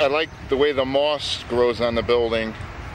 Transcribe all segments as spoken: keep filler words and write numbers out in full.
I like the way the moss grows on the building.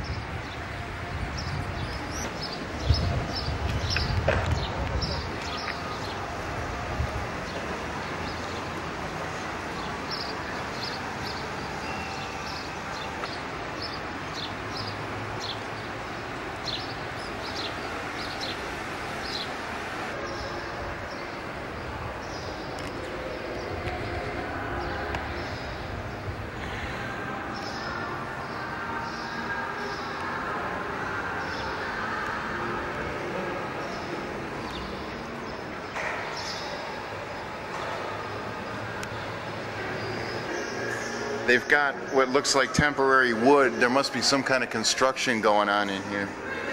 They've got what looks like temporary wood. There must be some kind of construction going on in here.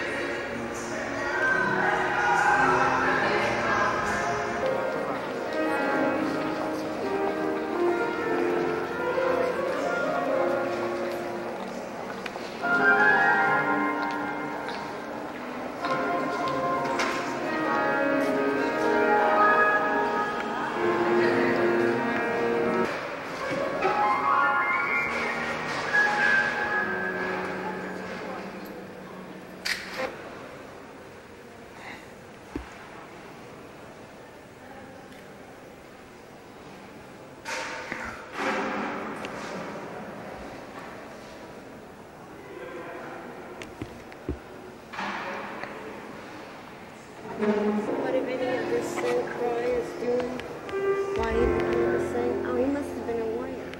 What if any of this Saint Croix is doing? Why he became a saint? Oh, he must have been a warrior.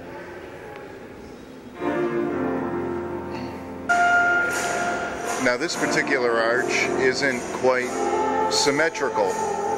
Now this particular arch isn't quite symmetrical.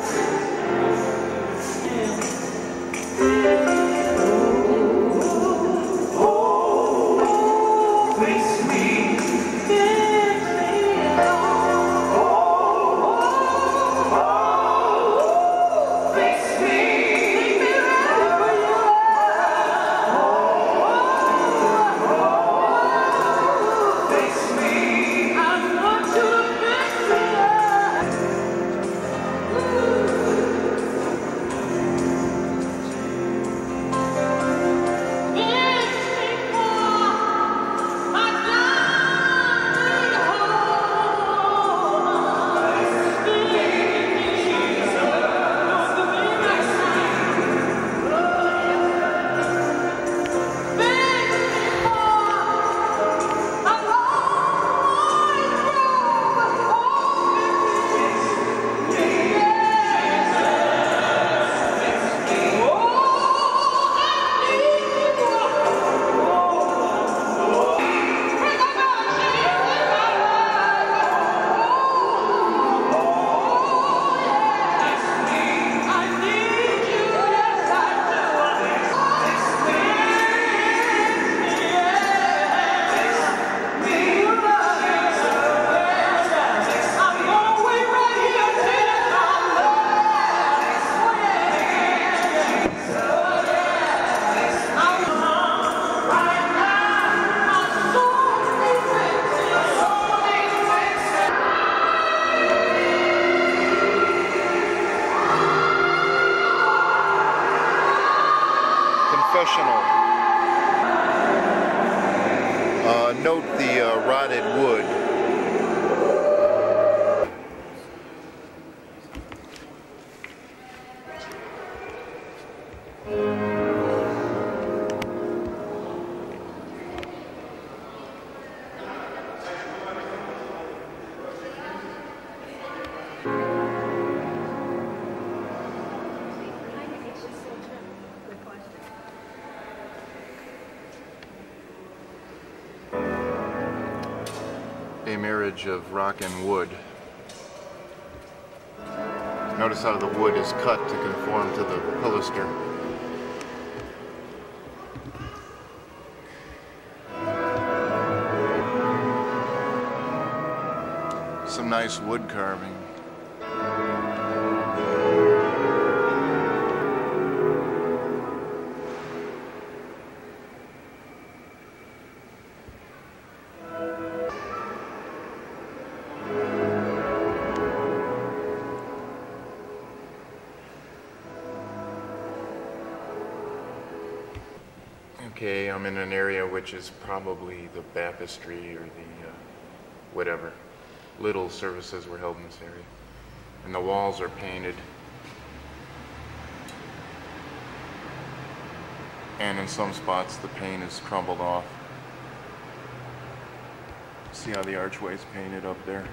Uh, note the uh, rotted wood. A marriage of rock and wood. Notice how the wood is cut to conform to the pilaster. Some nice wood carving. Okay, I'm in an area which is probably the baptistry or the uh, whatever. Little services were held in this area. And the walls are painted. And in some spots the paint is crumbled off. See how the archway's painted up there?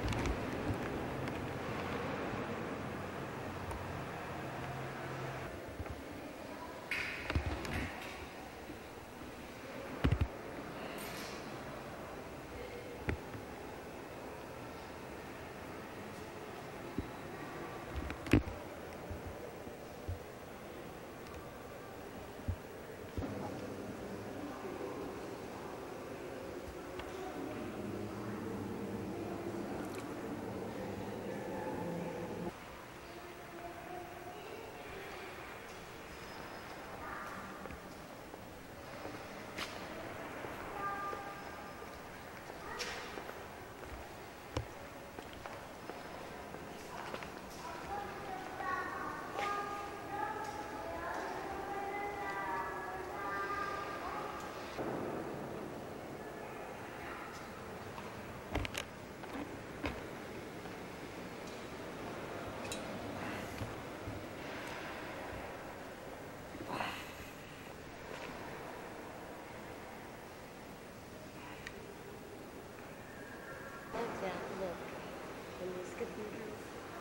Like that, look. In these cathedrals.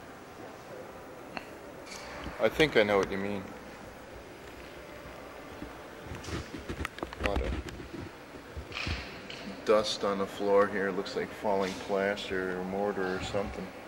I think I know what you mean. A lot of dust on the floor here. Looks like falling plaster or mortar or something.